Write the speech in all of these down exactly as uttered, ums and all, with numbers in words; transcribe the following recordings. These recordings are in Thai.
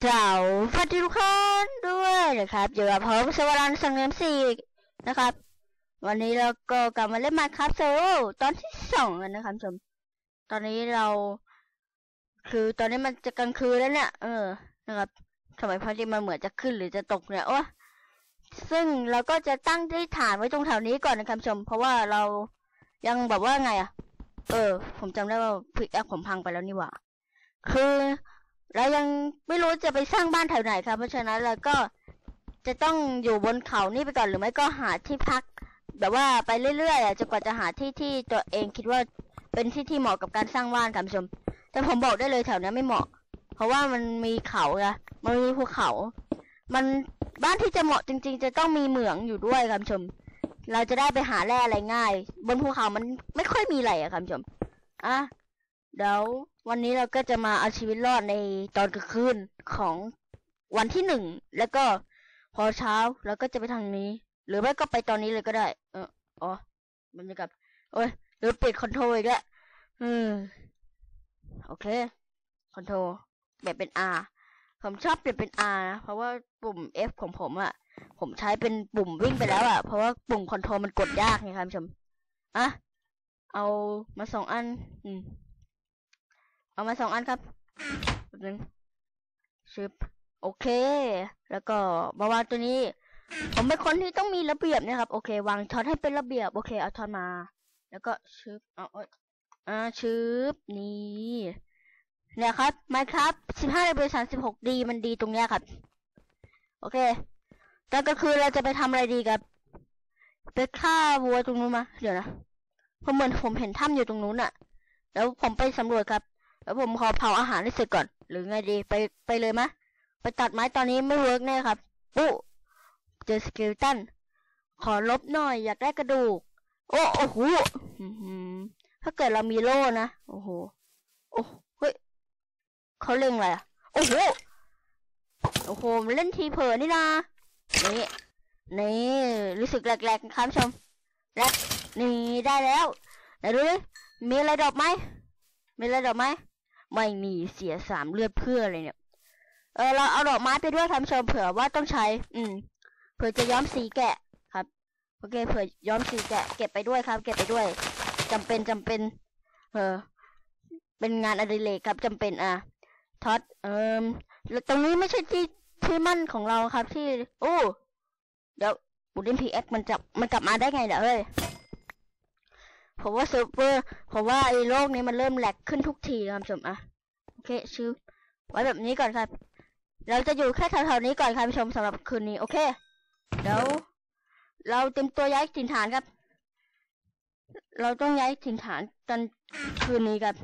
เจ้าสวัสดีทุกคนด้วยนะครับอยู่กับผมสวรันสังเกตสี่นะครับวันนี้เราก็กลับมาเล่นมาครับโซโล่ตอนที่สองกันนะครับชมตอนนี้เราคือตอนนี้มันจะกลางคืนแล้วเนี่ยเออนะครับทำไมพระอาทิตย์มันเหมือนจะขึ้นหรือจะตกเนี่ยโอ้ซึ่งเราก็จะตั้งที่ฐานไว้ตรงแถวนี้ก่อนนะครับชมเพราะว่าเรายังแบบว่าไงอ่ะเออผมจำได้ว่าพิกแอคผมพังไปแล้วนี่หว่าคือเรายังไม่รู้จะไปสร้างบ้านแถวไหนครับเพราะฉะนั้นเราก็จะต้องอยู่บนเขานี่ไปก่อนหรือไม่ก็หาที่พักแบบว่าไปเรื่อยๆอ่ะจนกว่าจะหาที่ที่ตัวเองคิดว่าเป็นที่ที่เหมาะกับการสร้างบ้านครับผู้ชมแต่ผมบอกได้เลยแถวนี้ไม่เหมาะเพราะว่ามันมีเขาไงมันมีภูเขามันบ้านที่จะเหมาะจริงๆจะต้องมีเหมืองอยู่ด้วยครับผู้ชมเราจะได้ไปหาแร่อะไรง่ายบนภูเขามันไม่ค่อยมีอะไรอะครับผู้ชมอ่ะเดี๋ยววันนี้เราก็จะมาเอาชีวิตรอดในตอนกลางคืนของวันที่หนึ่งแล้วก็พอเช้าเราก็จะไปทางนี้หรือไม่ก็ไปตอนนี้เลยก็ได้เอออ๋อบรรยากาศโอ้ยหรือปิดคอนโทรลอีกแล้วอืมโอเคคอนโทรลแบบเป็น R ผมชอบเปลี่ยนเป็น R นะเพราะว่าปุ่ม F ของผมอ่ะผมใช้เป็นปุ่มวิ่งไปแล้วอ่ะเพราะว่าปุ่มคอนโทรลมันกดยากไงครับผู้ชมอ่ะเอามาสองอันอืมเอามาสองอันครับแป๊บนึงชิปโอเคแล้วก็มาวางตัวนี้ผมเป็นคนที่ต้องมีระเบียบนะครับโอเควางท็อตให้เป็นระเบียบโอเคเอาท็อตมาแล้วก็ชิปเอาอ่าชิปนี่เนี่ยครับไมค์ครับสิบห้าในเบอร์สามสิบหกดีมันดีตรงเนี้ยครับโอเคแต่ก็คือเราจะไปทำอะไรดีกับไปฆ่าวัวตรงนู้นมาเดี๋ยวนะเพราะเหมือนผมเห็นถ้ำอยู่ตรงนู้นอะแล้วผมไปสำรวจครับแล้วผมขอเผาอาหารให้เสร็จก่อนหรือไงดีไปไปเลยมะไปตัดไม้ตอนนี้ไม่เวิร์กแน่ครับปุ๊เจอสเกลตันขอลบหน่อยอยากได้กระดูกโอ้โอ้โหถ้าเกิดเรามีโล่นะโอ้โหโอ้เฮ้ยเขาเล่งอะไรอ่ะโอ้โหโอ้โหมันเล่นทีเผลอนี่นะนี่นี่รู้สึกแหลกๆครับชมแหลกนี่ได้แล้วไหนดูดิมีอะไรดอกไหมมีอะไรดอกไหมไม่มีเสียสามเลือดเพื่ออะไรเนี่ยเออเราเอาดอกไม้ไปด้วยครับชมเผื่อว่าต้องใช้อืมเผื่อจะย้อมสีแกะครับโอเคเผื่อย้อมสีแกะเก็บไปด้วยครับเก็บไปด้วยจำเป็นจำเป็นเออเป็นงานอดิเรกครับจำเป็นอ่ะท็อตเอ่อตรงนี้ไม่ใช่ที่ที่มั่นของเราครับที่โอ้เดี๋ยวบูดินพีเอ็กมันจับมันกลับมาได้ไงเดี๋ยวเฮ้ยผมว่าเซิร์ฟเวอร์ผมว่าไอ้โลกนี้มันเริ่มแหลกขึ้นทุกทีครับชมอ่ะโอเคชื่อไว้แบบนี้ก่อนครับเราจะอยู่แค่แถวๆนี้ก่อนครับผู้ชมสำหรับคืนนี้โอเคเดี๋ยวเราเตรียมตัวย้ายถิ่นฐานครับเราต้องย้ายถิ่นฐานตอนคืนนี้ครับ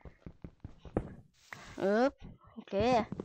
เออโอเค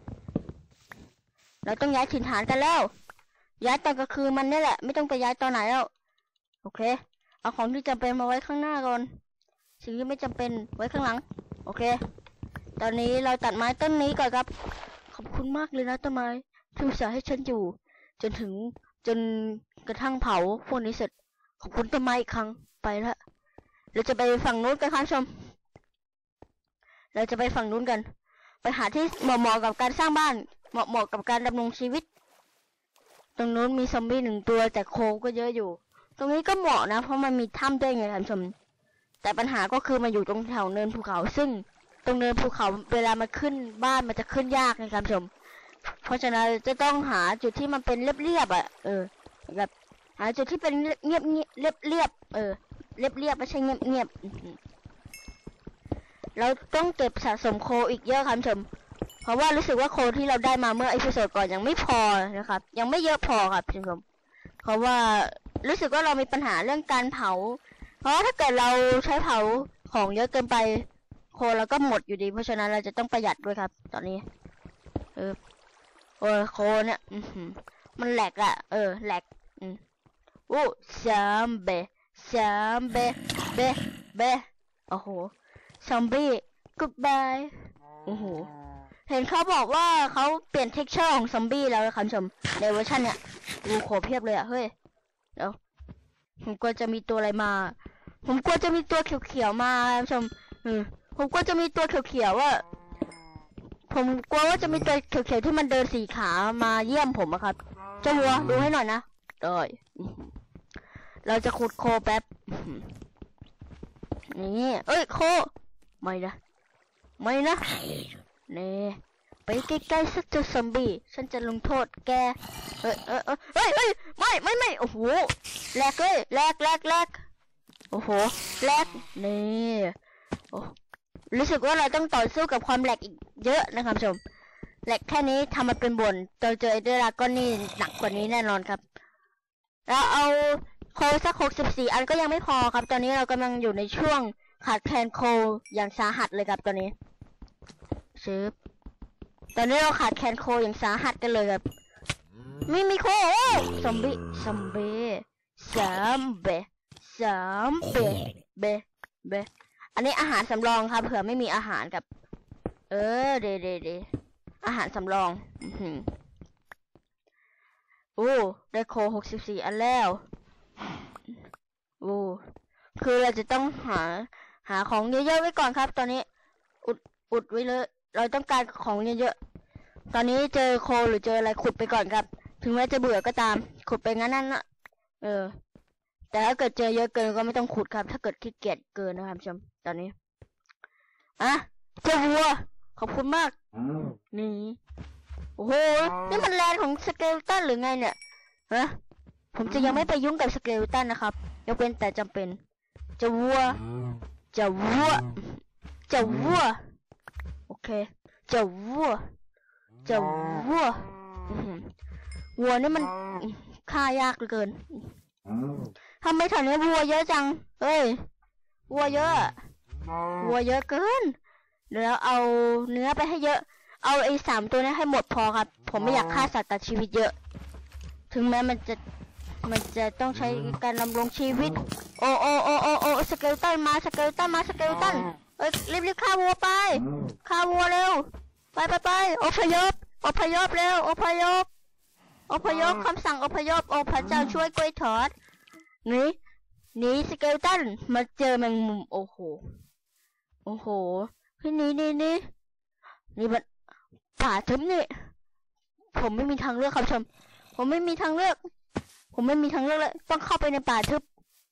เราต้องย้ายถิ่นฐานกันแล้วย้ายตอนกลางคืนมันนี่แหละไม่ต้องไปย้ายตอนไหนแล้วโอเคเอาของที่จำเป็นมาไว้ข้างหน้าก่อนสิ่งที่ไม่จำเป็นไว้ข้างหลังโอเคตอนนี้เราตัดไม้ต้นนี้ก่อนครับขอบคุณมากเลยนะต้นไม้ที่อุตส่าห์ให้ฉันอยู่จนถึงจนกระทั่งเผาพวกนี้เสร็จขอบคุณต้นไม้อีกครั้งไปละเราจะไปฝั่งนู้นกันครับชมเราจะไปฝั่งนู้นกันไปหาที่เหมาะๆกับการสร้างบ้านเหมาะๆกับการดำรงชีวิตตรงนู้นมีซอมบี้หนึ่งตัวแต่โคก็เยอะอยู่ตรงนี้ก็เหมาะนะเพราะมันมีถ้ำด้วยไงครับชมแต่ปัญหาก็คือมาอยู่ตรงแถวเนินภูเขาซึ่งตรงเนินภูเขาเวลามันขึ้นบ้านมันจะขึ้นยากนะครับชมเพราะฉะนั้นจะต้องหาจุดที่มันเป็นเรียบๆอ่ะเออแบบหาจุดที่เป็นเงียบเงียบเรียบเรียบเออเรียบเรียบไม่ใช่เงียบเงียบเราต้องเก็บสะสมโคอีกเยอะครับชมเพราะว่ารู้สึกว่าโคที่เราได้มาเมื่ออีพิโซดก่อนยังไม่พอนะครับยังไม่เยอะพอครับชมเพราะว่ารู้สึกว่าเรามีปัญหาเรื่องการเผาเพราะถ้าเกิดเราใช้เผาของเยอะเกินไปโคเราก็หมดอยู่ดีเพราะฉะนั้นเราจะต้องประหยัดด้วยครับตอนนี้เออโอ้โคเนี่ยมันแหลกอะเออแหลกอืมโอ้ซอมเบซอมเบเบเบโอ้โหซอมบี้กูดบายโอ้โหเห็นเขาบอกว่าเขาเปลี่ยนเท็กเจอร์ของซอมบี้แล้วนะครับชมในเวอร์ชันเนี้ยดูโคเพียบเลยอะเฮ้ยเดี๋ยวผมกลัวจะมีตัวอะไรมาผมกลัวจะมีตัวเขียวๆมาชมอืมผมกลัวจะมีตัวเขียวๆว่าผมกลัวว่าจะมีตัวเขียวๆที่มันเดินสี่ขามาเยี่ยมผมอะครับเจ้าวัวดูให้หน่อยนะได้เราจะขุดโคแป๊บนี่เอ้ยโคไม่นะไม่นะนี่ไปใกล้ๆสักเจ้าซอมบี้ฉันจะลงโทษแกเอ้ยเอ้ยเอ้ยเอ้ยไม่ไม่ไม่โอ้โหแลกเลยแลกแลกแลกโอ้โหแลกนี่โอ้รู้สึกว่าเราต้องต่อสู้กับความแหลกอีกเยอะนะครับชมแหลกแค่นี้ทำมันเป็นบ่นเจอเจอไอเดราก็นี่หนักกว่านี้แน่นอนครับเราเอาโคสักหกสิบสี่อันก็ยังไม่พอครับตอนนี้เรากำลังอยู่ในช่วงขาดแคลนโคอย่างสาหัสเลยครับตอนนี้ซื้อตอนนี้เราขาดแคลนโคอย่างสาหัสกันเลยครับไม่มีโคโอ้ซอมบี้ซอมบี้ซอมบี้ซอมบี้เบเบอันนี้อาหารสำรองครับเผื่อไม่มีอาหารครับเออเดเดเดอาหารสำรองอือโอ้ได้โคหกสิบสี่อันแล้วโอ้คือเราจะต้องหาหาของเยอะๆไว้ก่อนครับตอนนี้อุดอุดไว้เลยเราต้องการของเยอะๆตอนนี้เจอโคหรือเจออะไรขุดไปก่อนครับถึงแม้จะเบื่อก็ตามขุดไปงั้นนั่นนะเออแต่ถ้าเกิดเจอเยอะเกินก็ไม่ต้องขุดครับถ้าเกิดขี้เกียจเกินนะครับชมตอนนี้อะเจ้าวัวขอบคุณมากนี่โอ้โหนี่มันแลนของสเกลตันหรือไงเนี่ยฮะผมจะยังไม่ไปยุ่งกับสเกลตันนะครับยกเว้นแต่จำเป็นเจ้าวัวเจ้าวัวเจ้าวัวโอเคเจ้าวัวเจ้าวัววัวนี่มันฆ่ายากเหลือเกินทำไมแถวนี้วัวเยอะจังเฮ้ยวัวเยอะวัวเยอะเกินเดี๋ยวเอาเนื้อไปให้เยอะเอาไอ้สามตัวนี้ให้หมดพอครับผมไม่อยากฆ่าสัตว์ตัดชีวิตเยอะถึงแม้มันจะมันจะต้องใช้การดำรงชีวิตโอโอโอโอโอสเกลตันมาสเกลตันมาสเกลตันเอ้ยรีบรีบฆ่าวัวไปฆ่าวัวเร็วไปไปไปอพยพอพยพเร็วอพยพอพยพคำสั่งอพยพโอพระเจ้าช่วยกล้วยทอดนี่นี่สเกลตันมาเจอแมงมุมโอ้โหโอ้โหพี่นี่นี่นี่นี่มันป่าทึบนี่ผมไม่มีทางเลือกครับชมผมไม่มีทางเลือกผมไม่มีทางเลือกเลยต้องเข้าไปในป่าทึบ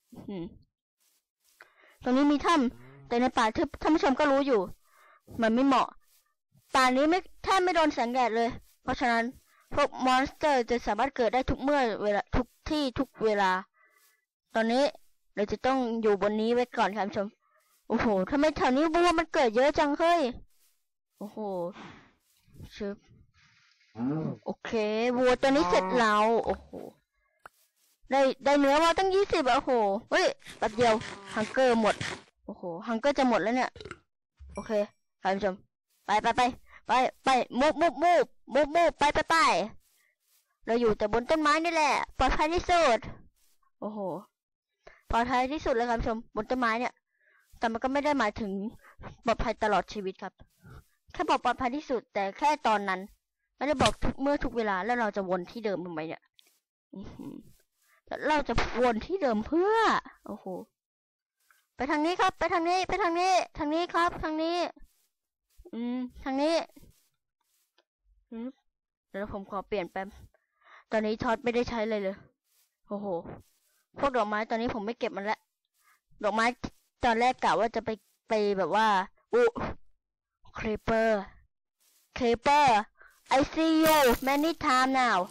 ตรงนี้มีถ้ำแต่ในป่าทึบท่านผู้ชมก็รู้อยู่มันไม่เหมาะป่านี้ไม่แทบไม่โดนแสงแดดเลยเพราะฉะนั้นพวกมอนสเตอร์จะสามารถเกิดได้ทุกเมื่อเวลาทุกที่ทุกเวลาตอนนี้เราจะต้องอยู่บนนี้ไว้ก่อนครับชมโอ้โหทำไมแถวนี้วัวมันเกิดเยอะจังเฮ้ยโอ้โหชึบโอเควัวตัวนี้เสร็จแล้วโอ้โหได้ได้เนื้อมาตั้งยี่สิบโอ้โหเฮ้ยแป๊บเดียวฮังเกอร์หมดโอ้โหฮังเกอร์จะหมดแล้วเนี่ยโอเคท่านผู้ชมไปไปไปไปไปมุบมุบมุบมุบมุบไปไปไปเราอยู่แต่บนต้นไม้นี่แหละปลอดภัยที่สุดโอ้โหปลอดภัยที่สุดเลยครับผู้ชมบนต้นไม้เนี่ยแต่มันก็ไม่ได้หมายถึงปลอดภัยตลอดชีวิตครับแค่บอกปลอดภัยที่สุดแต่แค่ตอนนั้นไม่ได้บอกทุกเมื่อทุกเวลาแล้วเราจะวนที่เดิมทำไมเนี่ยแล้วเราจะวนที่เดิมเพื่อโอ้โหไปทางนี้ครับไปทางนี้ไปทางนี้ทางนี้ครับทางนี้อืมทางนี้อืมเดี๋ยวผมขอเปลี่ยนแป๊บตอนนี้ท็อตไม่ได้ใช้เลยเลยโอ้โหพวกดอกไม้ตอนนี้ผมไม่เก็บมันแล้วดอกไม้ตอนแรกกะว่าจะไปไปแบบว่าอุเครเปอร์เครเปอร์ I see you many time now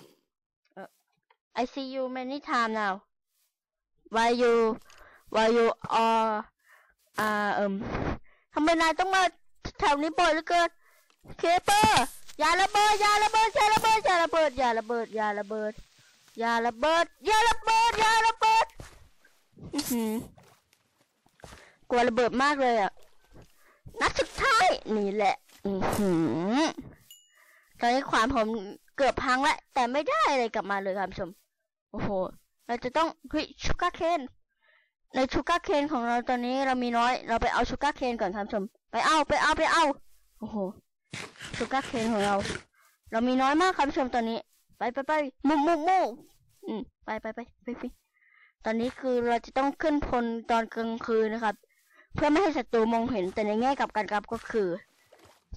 I see you many time now why you why you are อ่าเอิมทำไมนายต้องมาแถวนี้บ่อยเหลือเกินเครเปอร์อย่าระเบิดอย่าระเบิดอย่าระเบิดอย่าระเบิดอย่าระเบิดอย่าระเบิดอย่าระเบิดอย่าระเบิดอย่าระเบิดอือหือกลัวระเบิดมากเลยอ่ะนัดสุดท้ายนี่แหละอือหือตอนนี้ขวานผมเกือบพังแล้วแต่ไม่ได้อะไรกลับมาเลยครับผู้ชมโอ้โหเราจะต้องเฮ้ยชูการ์เคนในชูการ์เคนของเราตอนนี้เรามีน้อยเราไปเอาชูการ์เคนก่อนครับผู้ชมไปเอาไปเอาไปเอาโอ้โหชูการ์เคนของเราเรามีน้อยมากครับผู้ชมตอนนี้ไปไปไปมุมมุมมุมอืมไปไปไปไปไปตอนนี้คือเราจะต้องขึ้นพลตอนกลางคืนนะครับเพื่อไม่ให้ศัตรูมองเห็นแต่ในแง่กลับกันครับก็คือ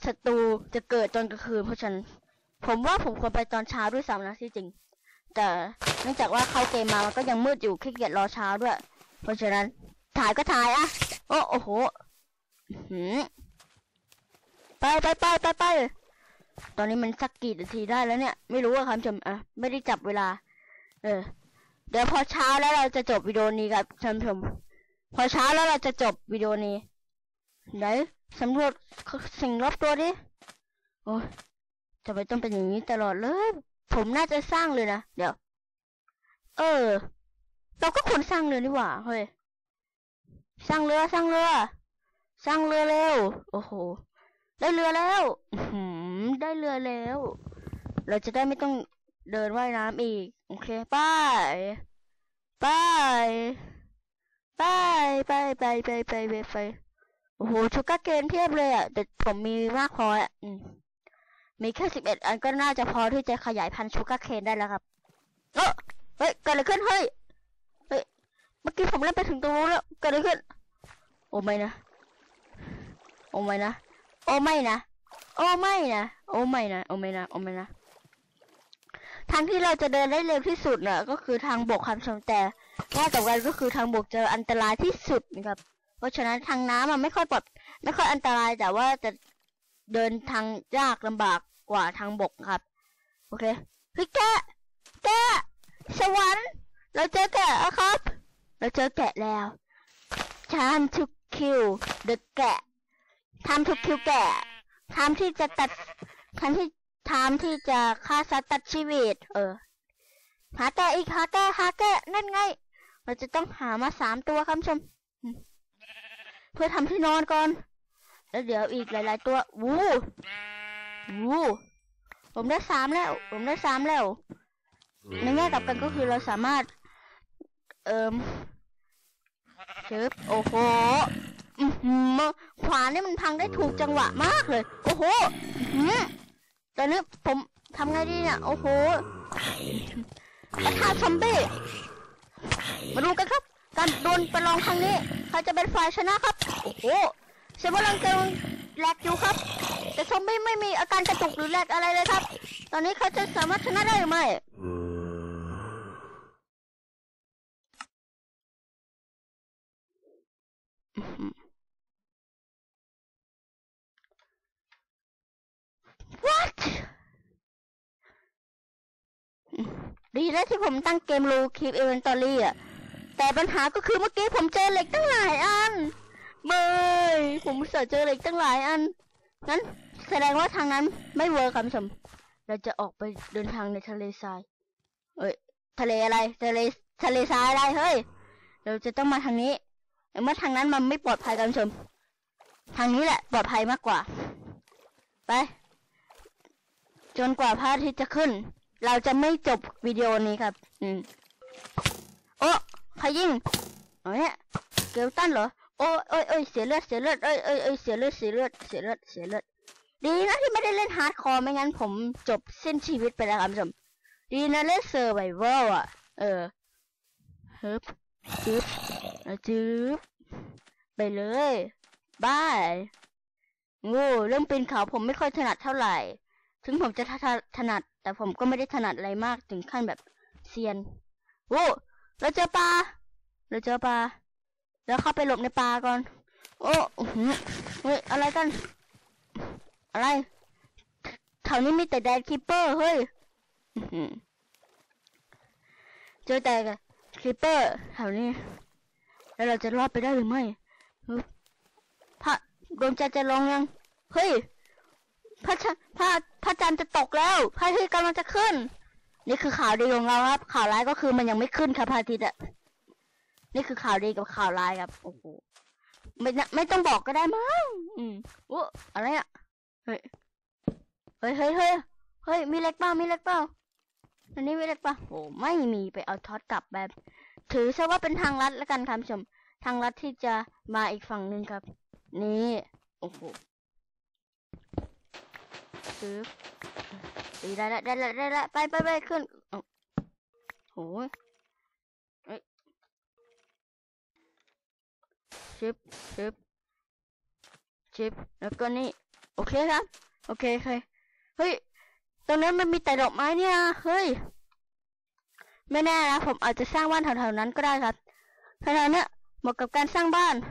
ศัตรูจะเกิดตอนกลางคืนเพราะฉะนั้นผมว่าผมควรไปตอนเช้าด้วยซ้ำนะที่จริงแต่เนื่องจากว่าเข้าเกมมามันก็ยังมืดอยู่ขี้เกียจรอเช้าด้วยเพราะฉะนั้นถ่ายก็ถ่ายอ่ะโอ้โอ้โหหืมไปไปไปไปไปตอนนี้มันสักกี่นาทีได้แล้วเนี่ยไม่รู้อะครับชมอ่ะไม่ได้จับเวลาเออเดี๋ยวพอเช้าแล้วเราจะจบวิดีโอนี้ครับท่านผู้ชมพอเช้าแล้วเราจะจบวิดีโอนี้ไหนสำรวจสิ่งรอบตัวดิโอ้ยทำไมต้องเป็นอย่างนี้ตลอดเลยผมน่าจะสร้างเลยนะเดี๋ยวเออเราก็ควรสร้างเรือนี่หว่าเฮ้ยสร้างเรือสร้างเรือสร้างเรือเร็วโอ้โหได้เรือแล้วหืมได้เรือแล้วเราจะได้ไม่ต้องเดินว่ายน้ำอีกโอเคไปไปไปไปไปไปไปไปไปโอ้โหชูการ์เกนเพียบเลยอ่ะแต่ผมมีมากพออ่ะอืมมีแค่สิบเอ็ดอันก็น่าจะพอที่จะขยายพันธุ์ชูการ์เคนได้แล้วครับเออเฮ้ยเกิดอะไรขึ้นเฮ้ยเฮ้ยเมื่อกี้ผมเล่นไปถึงตรงนู้นแล้วเกิดอะไรขึ้นโอ้ไม่นะโอ้ไม่นะโอ้ไม่นะโอ้ไม่นะโอ้ไม่นะโอ้ไม่นะโอ้ไม่นะทางที่เราจะเดินได้เร็วที่สุดน่ะก็คือทางบกครับชมแต่ว่าต่อกันก็คือทางบกจะอันตรายที่สุดนะครับเพราะฉะนั้นทางน้ำมันไม่ค่อยปลอดไม่ค่อยอันตรายแต่ว่าจะเดินทางยากลำบากกว่าทางบกครับโอเคเฮ้ยแกะแกะสวรรค์เราเจอแกะแล้วครับเราเจอแกะแล้ว time to kill the แกะ time to kill แกะ time ที่จะตัด time ที่ time ที่จะฆ่าสัตว์ตัดชีวิตเออหาแกะอีกหาแกะหาแกะนั่นไงเราจะต้องหามาสามตัวครับชมเพื่อทำที่นอนก่อนแล้วเดี๋ยวอีกหลายๆตัววู้วู้ผมได้สามแล้วผมได้สามแล้วในแง่กลับกันก็คือเราสามารถเอ่อเชิบโอ้โหขวานนี่มันพังได้ถูกจังหวะมากเลยโอ้โหตอนนี้ผมทำไงดีเนี่ยโอ้โหปะทะซอมบี้มาดูกันครับการโดนประลองครั้งนี้ใครจะเป็นฝ่ายชนะครับโอ้โหเซเวอร์ลังเกลแหลกอยู่ครับแต่ซอมบี้ไม่มีอาการกระตุกหรือแหลกอะไรเลยครับตอนนี้เขาจะสามารถชนะได้หรือไม่ What ดีแล้วที่ผมตั้งเกมรูคีปเอเวนตอรี่อ่ะแต่ปัญหาก็คือเมื่อกี้ผมเจอเหล็กตั้งหลายอันเมยผมเจอเหล็กตั้งหลายอันงั้นแสดงว่าทางนั้นไม่เวิร์คครับผู้ชมเราจะออกไปเดินทางในทะเลทรายเอ้ยทะเลอะไรทะเลทะเลทรายอะไรเฮ้ยเราจะต้องมาทางนี้เมื่อทางนั้นมันไม่ปลอดภัยครับผู้ชมทางนี้แหละปลอดภัยมากกว่าไปจนกว่าพระอาทิตย์จะขึ้นเราจะไม่จบวิดีโอนี้ครับอืมโอ้ใครยิงโอ้ยเกลตันเหรอโอ้โอ้ยโอ้ยเสียเลือดเสียเลือดเอ้ยเอ้ยเอ้ยเสียเลือดเสียเลือดเสียเลือดเสียเลือดดีนะที่ไม่ได้เล่นฮาร์ดคอร์ไม่งั้นผมจบสิ้นชีวิตไปแล้วครับผู้ชมดีนะเล่นเซอร์ไวเวลอ่ะเออฮึบจึ๊บจึ๊บไปเลยบายโง่เรื่องปีนเขาผมไม่ค่อยถนัดเท่าไหร่ถึงผมจะถนัดแต่ผมก็ไม่ได้ถนัดอะไรมากถึงขั้นแบบเซียนโอ้เราเจอปลาเราเจอปลาแล้วเข้าไปหลบในปลาก่อนโอ้เฮ้ยอะไรกันอะไรแถวนี้มีแต่แดนคิปเปอร์เฮ้ยเจอแต่คิปเปอร์แถวนี้แล้วเราจะรอดไปได้หรือไม่พระดวงจันทร์จะลงยังเฮ้ยพระพระพระจันทร์จะตกแล้วพระอาทิตย์กำลังจะขึ้นนี่คือข่าวดีของเราครับข่าวร้ายก็คือมันยังไม่ขึ้นครับพระอาทิตย์อ่ะนี่คือข่าวดีกับข่าวร้ายครับโอ้โหไม่ไม่ต้องบอกก็ได้มั้งอืมโอ้อะไรอ่ะเฮ้ยเฮ้ยเฮ้ยเฮ้ยเฮ้ยมีเล็กเปล่ามีเล็กเปล่าอันนี้มีเล็กเปล่าโอ้ไม่มีไปเอาท็อตกลับแบบถือซะว่าเป็นทางลัดแล้วกันครับชมทางลัดที่จะมาอีกฝั่งหนึ่งครับนี่โอ้โหซื้อตีได้แล้วได้แล้วได้แล้วไปไปไปขึ้นโอ้ยเอ้ยชิปชิปชิปแล้วก็นี่โออเคครับโอเคโอเคเฮ้ยตรงนั้นมันมีแต่ดอกไม้เนี่ยเฮ้ยไม่แน่นะผมอาจจะสร้างบ้านแถวๆนั้นก็ได้ครับแถวๆนี้เหมาะกับการสร้างบ้าน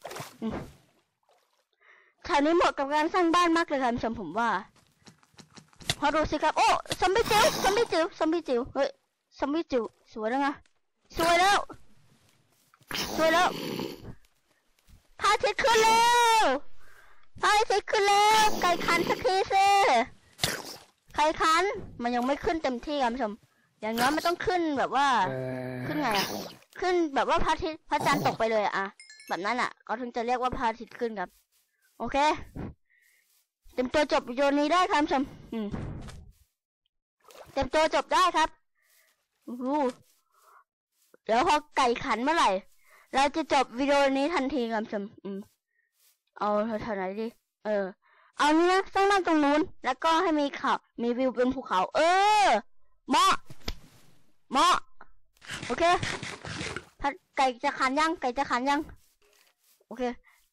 แถวนี้เหมาะกับการสร้างบ้านมากเลยครับชมผมว่าพอดูสิครับโอ้ซอมบี้จิ๋วซอมบี้จิ๋วซอมบี้จิ๋วเฮ้ยซอมบี้จิ๋วสวยแล้วไงสวยแล้วสวยแล้วพระอาทิตย์ขึ้นแล้วพระอาทิตย์ขึ้นแล้วไก่ขันสักทีสิไก่ขันมันยังไม่ขึ้นเต็มที่ครับชมอย่างน้อยมันต้องขึ้นแบบว่าขึ้นไงอะขึ้นแบบว่าพระอาทิตย์พระจันทร์ตกไปเลยอะแบบนั้นอะเขาถึงจะเรียกว่าพระอาทิตย์ขึ้นครับโอเคเต็มตัวจบวิดีโอนี้ได้ครับชมอืมเต็มตัวจบได้ครับอู้เดี๋ยวพอไก่ขันเมื่อไหร่เราจะจบวิดีโอนี้ทันทีครับชมอืมเอาแถวไหนดีเออเอานี้นะสร้างบ้านตรงนู้นแล้วก็ให้มีเขามีวิวเป็นภูเขาเออเหมาะเหมาะโอเคไก่จะขันยังไก่จะขันยังโอเค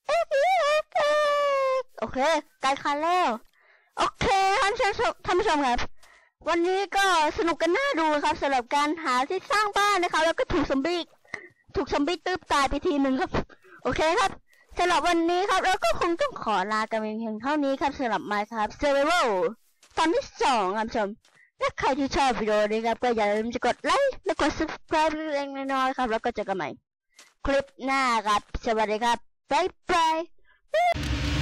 โอเคไก่ขันแล้วโอเคท่านผู้ชมท่านผู้ชมครับวันนี้ก็สนุกกันน่าดูครับสำหรับการหาที่สร้างบ้านนะครับแล้วก็ถูกซอมบี้ถูกซอมบี้ตื้อตายไปทีหนึ่งครับโอเคครับสำหรับวันนี้ครับเราก็คงต้องขอลากันเพียงเท่านี้ครับสำหรับ Minecraft Survival ตอนที่สองครับชมถ้าใครที่ชอบวิดีโอนี้ครับก็อย่าลืมจะกดไลค์และกด Subscribe เล็กๆน้อยๆครับแล้วก็เจอกันใหม่คลิปหน้าครับสวัสดีครับบ๊ายบาย